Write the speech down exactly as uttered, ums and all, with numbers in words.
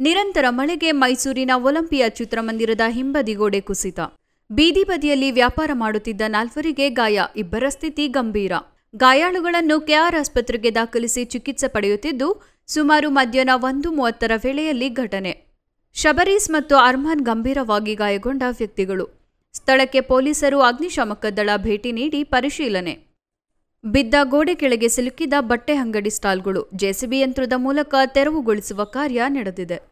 ನಿರಂತರ ಮಳೆಗೆ ಮೈಸೂರಿನ ಒಲಿಂಪಿಯಾ ಚಿತ್ರಮಂದಿರದ ಹಿಂಬದಿ ಗೋಡೆ ಕುಸಿತ. ಬೀದಿ ಬದಿಯಲ್ಲಿ ವ್ಯಾಪಾರ ಮಾಡುತ್ತಿದ್ದ ನಾಲ್ವರಿಗೆ ಗಾಯ, ಇಬ್ಬರ ಸ್ಥಿತಿ ಗಂಭೀರ. ಗಾಯಾಳುಗಳನ್ನು ಕೆಆರ್ ಆಸ್ಪತ್ರೆಗೆ ದಾಖಲಿಸಿ ಚಿಕಿತ್ಸೆ ಪಡೆಯುತ್ತಿದ್ದು, ಸುಮಾರು ಮಧ್ಯಾಹ್ನ ಒಂದು ಮೂವತ್ತರ ವೇಳೆಯಲ್ಲಿ ಘಟನೆ. ಶಬರೀಸ್ ಮತ್ತು ಅರ್ಮಾನ್ ಗಂಭೀರವಾಗಿ ಗಾಯಗೊಂಡ ವ್ಯಕ್ತಿಗಳು. ಸ್ಥಳಕ್ಕೆ ಪೊಲೀಸರು, ಅಗ್ನಿಶಾಮಕ ದಳ ಭೇಟಿ ನೀಡಿ ಪರಿಶೀಲನೆ. ಬಿದ್ದ ಗೋಡೆ ಕೆಳಗೆ ಸಿಲುಕಿದ ಬಟ್ಟೆ ಅಂಗಡಿ ಸ್ಟಾಲ್ಗಳು ಜೆಸಿಬಿ ಯಂತ್ರದ ಮೂಲಕ ತೆರವುಗೊಳಿಸುವ ಕಾರ್ಯ ನಡೆದಿದೆ.